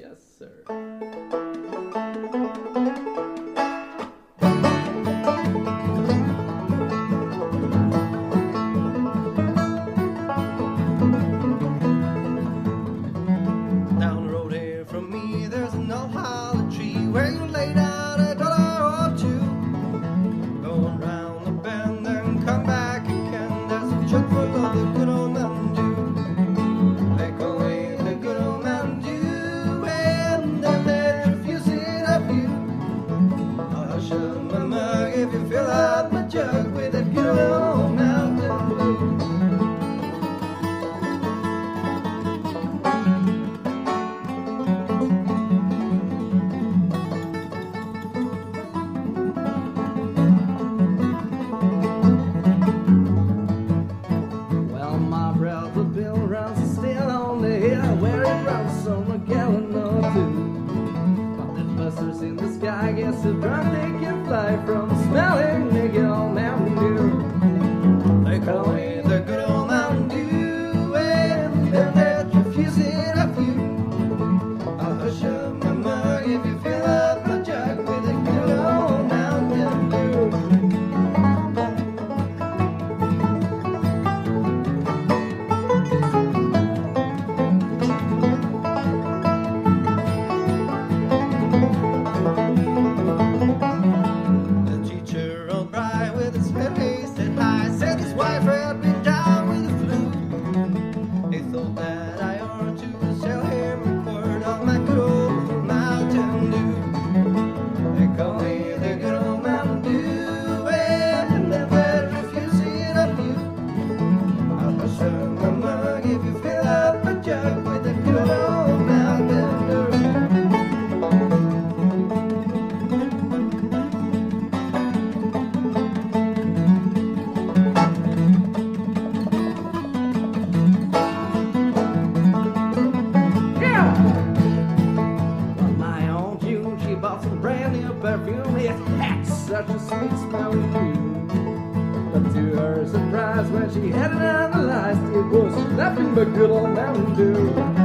Yes, sir. Down the road here from me, there's an old hollow tree where you lay down $1 or $2. Going round the bend and come back again. There's a jug full of the good old Mountain Dew. They call it the good old Mountain Dew, and then they refuse it of you. I'll shut my mug if you fill out my jug with that good old Mountain Dew. Well, my brother Bill runs still on the hill where he runs on a gallon or two. But the busters in the sky, guess the drunk they can fly from smelling the good old Mountain Dew. They call me the good old Mountain Dew, and then they refuse it of you. I'll hush up my mug if you fill up my jug with the good old Mountain Dew. The teacher rolled by with his head hasted high, said his wife had been down with the flu. He thought that I ought to sell him a quart of my good old Mountain Dew. They call me the good old Mountain Dew, and then they refuse it of you. I'll hush up my mug if you fill up my jug with the good old Mountain Dew. Yeah! Well, my Aunt June, she bought some brand new perfume. It had such a sweet smelling perfume. But to her surprise, when she had it analyzed, it was nothing but good old Mountain Dew.